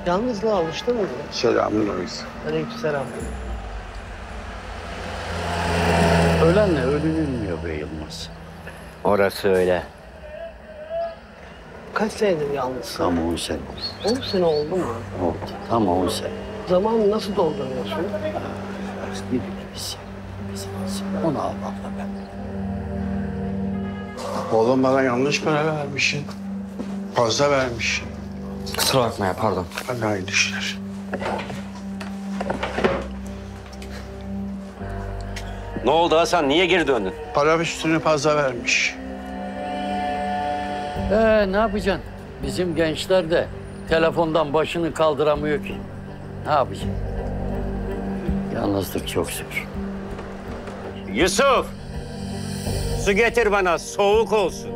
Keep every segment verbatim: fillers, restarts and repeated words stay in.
Yalnızlığa alıştın mı? Selamünaleyküm. Aleykümselam. Ölenle ölünülmüyor be Yılmaz. Orası öyle. Kaç senedir yalnızsın? Tam on sene. On sene oldu mu? Oldu. Tam on sene. Zamanı nasıl dolduruyorsun? Bir biz. Onu Allah'la ben. Oğlum bana yanlış para vermişsin. Fazla vermişsin. Kusura bakma ya, pardon. Hadi hayırlı işler. Ne oldu Hasan? Niye geri döndün? Para üstünü fazla vermiş. Ee, ne yapacaksın? Bizim gençler de telefondan başını kaldıramıyor ki. Ne yapacaksın? Yalnızlık çok zor. Yusuf! Su getir bana, soğuk olsun.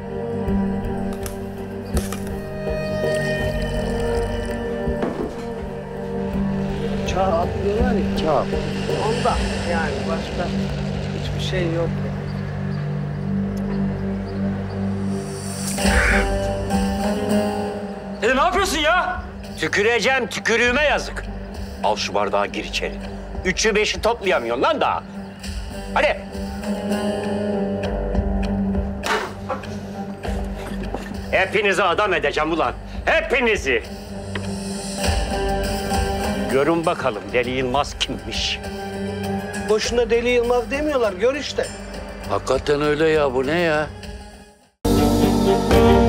Çağ atlıyorlar ya. Çağ. Onda yani başka hiçbir şey yok. Dede ne yapıyorsun ya? Tüküreceğim, tükürüğüme yazık. Al şu bardağı, gir içeri. Üçü beşi toplayamıyorsun lan daha. Hadi. Hepinizi adam edeceğim ulan. Hepinizi. Görün bakalım Deli Yılmaz kimmiş. Boşuna Deli Yılmaz demiyorlar, gör işte. Hakikaten öyle ya, bu ne ya?